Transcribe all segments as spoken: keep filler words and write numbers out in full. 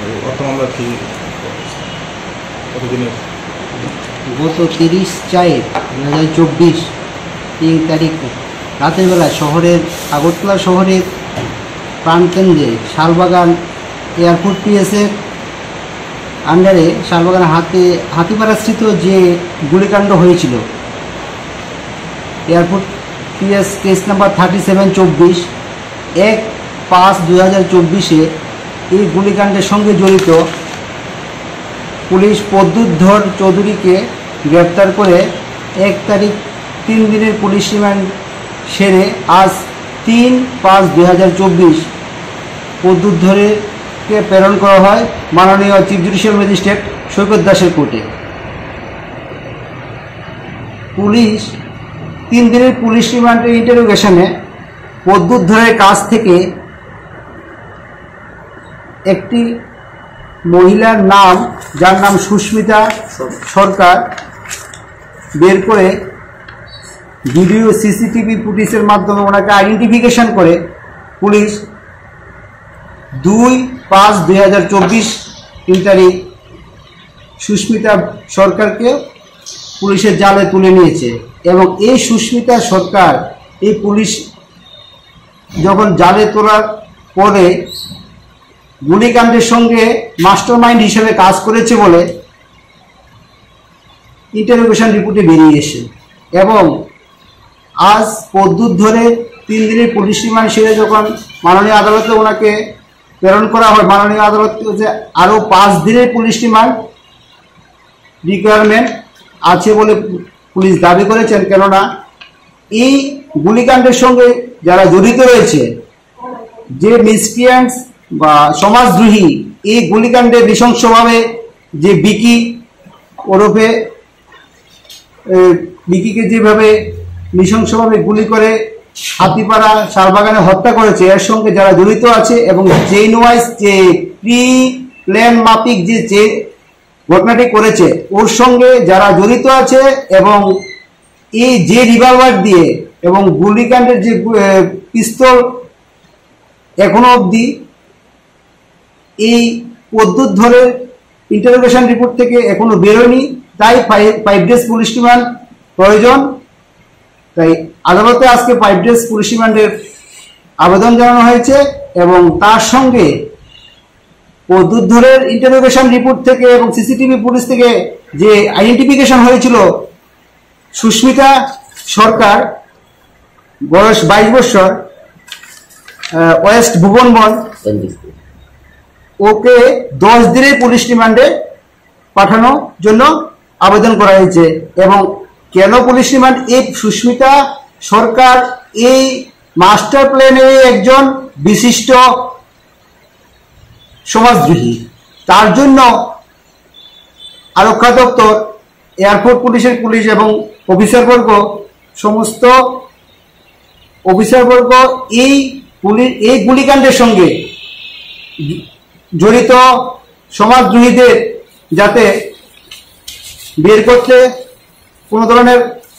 মামলা কি কতদিনের? গত তিরিশ চার দু হাজার চব্বিশ তিন তারিখ রাতের বেলা শহরের আগরতলা শহরের প্রাণকেন্দ্রে শালবাগান এয়ারপোর্ট পিএসের আন্ডারে শালবাগান হাতে হাতিপাড়াস্থিত যে গুলিকাণ্ড হয়েছিল, airport PS case number thirty seven চব্বিশ এক পাঁচ দু হাজার চব্বিশে এই গুলিকাণ্ডের সঙ্গে জড়িত পুলিশ প্রদ্যুৎধর চৌধুরীকে গ্রেপ্তার করে এক তারিখ তিন দিনের পুলিশ রিমান্ড সেরে আজ তিন পাঁচ দু হাজার চব্বিশ প্রদ্যুৎধরকে প্রেরণ করা হয় মাননীয় চিফ জুডিশিয়াল ম্যাজিস্ট্রেট সৈকত দাসের কোর্টে। পুলিশ তিন দিনের পুলিশ রিমান্ডের ইন্টারোগেশনে প্রদ্যুৎধরের কাছ থেকে একটি মহিলার নাম, যার নাম সুস্মিতা সরকার, বের করে ভিডিও সিসিটিভি ফুটেজের মাধ্যমে ওনাকে আইডেন্টিফিকেশন করে পুলিশ দুই পাঁচ দুই হাজার চব্বিশ তিন তারিখ সুস্মিতা সরকারকে পুলিশের জালে তুলে নিয়েছে। এবং এই সুস্মিতা সরকার এই পুলিশ যখন জালে তোলার পরে গুলিকাণ্ডের সঙ্গে মাস্টারমাইন্ড হিসেবে কাজ করেছে বলে ইন্টারোগেশন রিপোর্টে বেরিয়ে এসে, এবং আজ প্রদ্যুৎধরে তিন দিনের পুলিশ রিমান্ড সেরে যখন মাননীয় আদালতে ওনাকে প্রেরণ করা হয়, মাননীয় আদালত যে আরও পাঁচ দিনের পুলিশ রিমান্ড রিকোয়ারমেন্ট আছে বলে পুলিশ দাবি করেছেন। কেননা এই গুলিকাণ্ডের সঙ্গে যারা জড়িত রয়েছে, যে মিসক্রিয়েন্টস বা সমাজদ্রোহী এই গুলিকাণ্ডে নৃশংসভাবে যে বিকি ওরফে বিকিকে যেভাবে নৃশংসভাবে গুলি করে হাতিপাড়া শালবাগানে হত্যা করেছে, এর সঙ্গে যারা জড়িত আছে এবং চেইন ওয়াইজ যে প্রি প্ল্যান মাফিক যে ঘটনাটি করেছে ওর সঙ্গে যারা জড়িত আছে, এবং এই যে রিভলভার দিয়ে এবং গুলিকাণ্ডের যে পিস্তল এখনো অবধি এই প্রদ্যুৎধরের ইন্টারোগেশন রিপোর্ট থেকে এখনো বেরোয়নি, তাই ফাইভ ডেজ পুলিশ রিমান্ড প্রয়োজন। তাই আদালতে আজকে ফাইভ ডেজ পুলিশ রিমান্ডের আবেদন জানানো হয়েছে, এবং তার সঙ্গে প্রদ্যুৎধরের ইন্টারোগেশন রিপোর্ট থেকে এবং সিসিটিভি ফুটেজ থেকে যে আইডেন্টিফিকেশন হয়েছিল সুস্মিতা সরকার, বয়স বাইশ বছর, ওয়েস্ট ভুবনবন, ওকে দশ দিনের পুলিশ রিমান্ডে পাঠানোর জন্য আবেদন করা হয়েছে। এবং কেন পুলিশ রিমান্ড? এই সুস্মিতা সরকার এই মাস্টার প্ল্যানে একজন বিশিষ্ট সমাজদ্রোহী, তার জন্য আরক্ষা দপ্তর, এয়ারপোর্ট পুলিশের পুলিশ এবং অফিসারবর্গ, সমস্ত অফিসারবর্গ এই পুলিশ এই গুলিকাণ্ডের সঙ্গে জড়িত সমাজদ্রোহীদের যাতে বের করতে কোনো ধরনের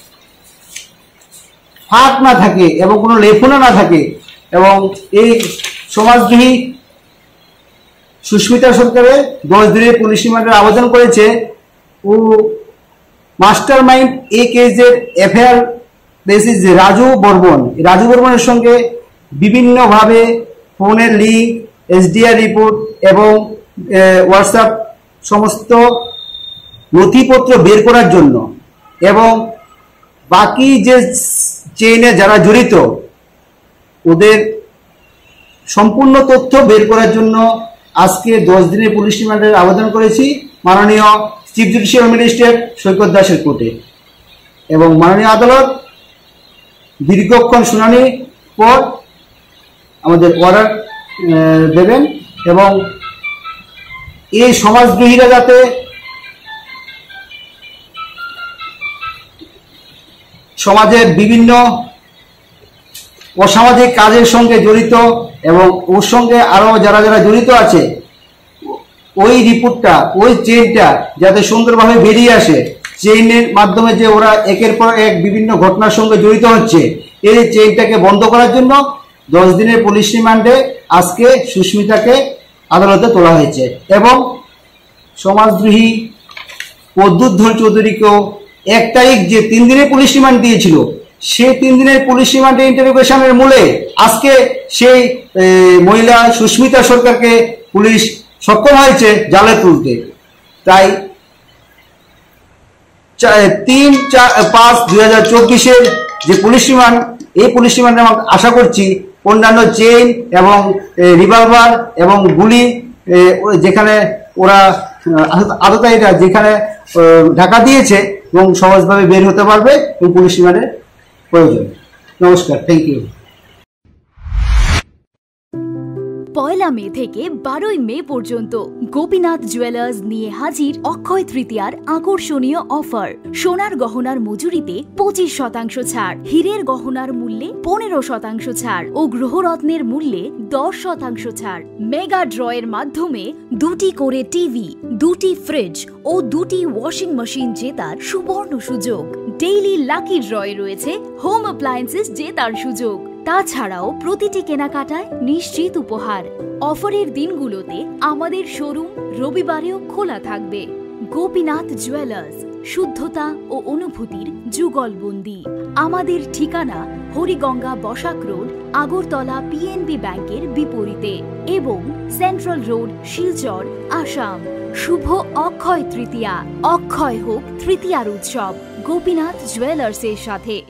ফাঁক না থাকে এবং কোনো লেফুনা না থাকে, এবং এই সমাজদ্রোহী সুস্মিতা সরকারের দশ দিনের পুলিশ রিমান্ডের আবেদন করেছে। ও মাস্টার মাইন্ড এই কেসের এফআইআর বেসিস যে রাজু বর্মন, রাজু বর্মনের সঙ্গে বিভিন্নভাবে ফোনের লিঙ্ক, এসডিআর রিপোর্ট এবং হোয়াটসঅ্যাপ সমস্ত নথিপত্র বের করার জন্য, এবং বাকি যে চেইনে যারা জড়িত ওদের সম্পূর্ণ তথ্য বের করার জন্য আজকে দশ দিনের পুলিশ রিমান্ডের আবেদন করেছি মাননীয় চিফ জুডিশিয়াল ম্যাজিস্ট্রেট সৈকত দাসের কোর্টে। এবং মাননীয় আদালত দীর্ঘক্ষণ শুনানির পর আমাদের অর্ডার দেবেন, এবং এই সমাজদ্রোহীরা যাতে সমাজের বিভিন্ন অসামাজিক কাজের সঙ্গে জড়িত এবং ওর সঙ্গে আরো যারা যারা জড়িত আছে, ওই রিপোর্টটা, ওই চেইনটা যাতে সুন্দরভাবে বেরিয়ে আসে, চেইনের মাধ্যমে যে ওরা একের পর এক বিভিন্ন ঘটনার সঙ্গে জড়িত হচ্ছে, এই চেইনটাকে বন্ধ করার জন্য দশ দিনের পুলিশ রিমান্ডে আজকে সুস্মিতাকে আদালতে তোলা হয়েছে এবং সমাজদ্রোহী প্রদ্যুৎ ধর চৌধুরীকেও এক তারিখ যে তিন দিনের পুলিশ রিমান্ড দিয়েছিল, সেই তিন দিনের পুলিশ রিমান্ডের ইন্টারোগেশনের মূলে আজকে সেই মহিলা সুস্মিতা সরকারকে পুলিশ সক্ষম হয়েছে জালে তুলতে। তাই তিন চার পাঁচ দুই হাজার চব্বিশের যে পুলিশ রিমান্ড, এই পুলিশ রিমান্ডে আশা করছি অন্যান্য চেইন এবং রিভলভার এবং গুলি যেখানে ওরা আততায়ীরা যেখানে ঢাকা দিয়েছে এবং সহজভাবে বের হতে পারবে এবং পুলিশ রিমান্ডের প্রয়োজন। নমস্কার, থ্যাংক ইউ। পয়লা মে থেকে বারোই মে পর্যন্ত গোপীনাথ জুয়েলার্স নিয়ে হাজির অক্ষয় তৃতীয়ার আকর্ষণীয় অফার। সোনার গহনার মজুরিতে পঁচিশ শতাংশ ছাড়, হীরের গহনার মূল্যে পনেরো শতাংশ ছাড় ও গ্রহরত্নের মূল্যে দশ শতাংশ ছাড়। মেগা ড্রয়ের মাধ্যমে দুটি করে টিভি, দুটি ফ্রিজ ও দুটি ওয়াশিং মেশিন জেতার সুবর্ণ সুযোগ। ডেইলি লাকি ড্রয়ে রয়েছে হোম অ্যাপ্লায়েন্সেস জেতার সুযোগ। তাছাড়াও প্রতিটি কেনাকাটায় নিশ্চিত উপহার। অফারের দিনগুলোতে আমাদের শোরুম রবিবারেও খোলা থাকবে। গোপীনাথ জুয়েলার্স, শুদ্ধতা ও অনুভূতির যুগলবন্দি। আমাদের ঠিকানা হরিগঙ্গা বসাক রোড, আগরতলা পিএনবি ব্যাংকের বিপরীতে এবং সেন্ট্রাল রোড, শিলচর, আসাম। শুভ অক্ষয় তৃতীয়া। অক্ষয় হোক তৃতীয়ার উৎসব গোপীনাথ জুয়েলার্সের সাথে।